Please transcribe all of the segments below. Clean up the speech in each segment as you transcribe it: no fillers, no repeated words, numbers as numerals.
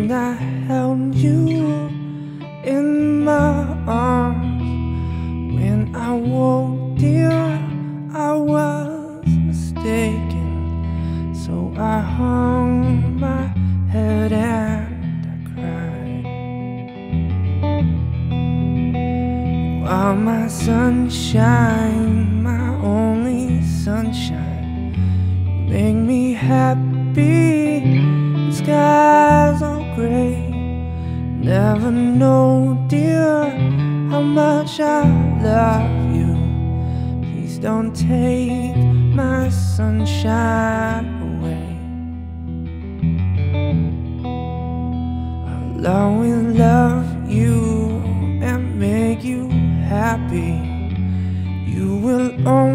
and I held you in my arms. When I woke, dear, I was mistaken, so I hung my head and I cried. While my sunshine, my only sunshine, you make me happy. The skies are gray. Never know, dear, how much I love you. Please don't take my sunshine away. I'll always love you and make you happy. You will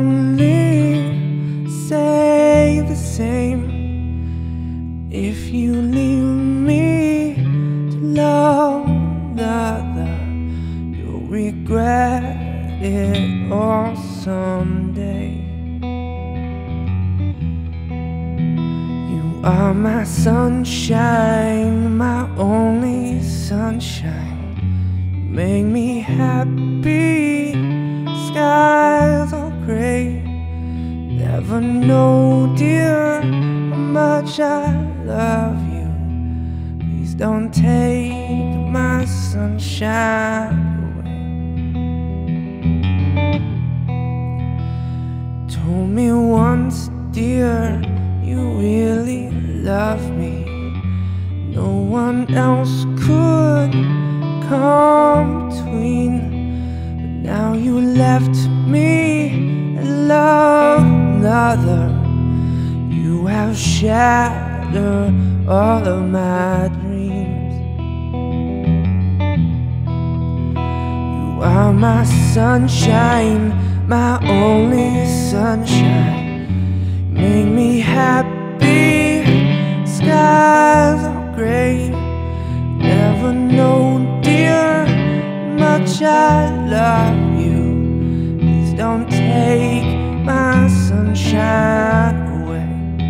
only say the same. If you leave me to love another, you'll regret it all someday. You are my sunshine, my only sunshine. You make me happy. Skies are gray. Never know, dear, how much I love you. Please don't take my sunshine away. Told me once, dear, you really love me. No one else could come between. But now you left me and love another. You have shattered all of my dreams. You are my sunshine, my only sunshine. You make me happy. Skies are gray. Never know, dear, how much I love you. Please don't take my sunshine away.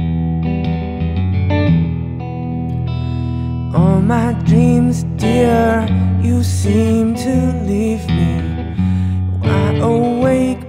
All my dreams, dear, you seem to leave me. I awake